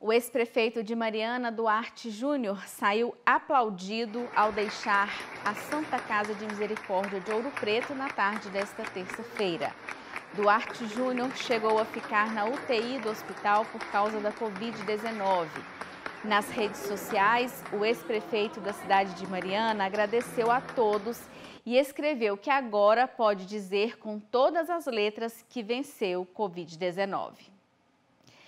O ex-prefeito de Mariana, Duarte Júnior, saiu aplaudido ao deixar a Santa Casa de Misericórdia de Ouro Preto na tarde desta terça-feira. Duarte Júnior chegou a ficar na UTI do hospital por causa da Covid-19. Nas redes sociais, o ex-prefeito da cidade de Mariana agradeceu a todos e escreveu que agora pode dizer com todas as letras que venceu o Covid-19.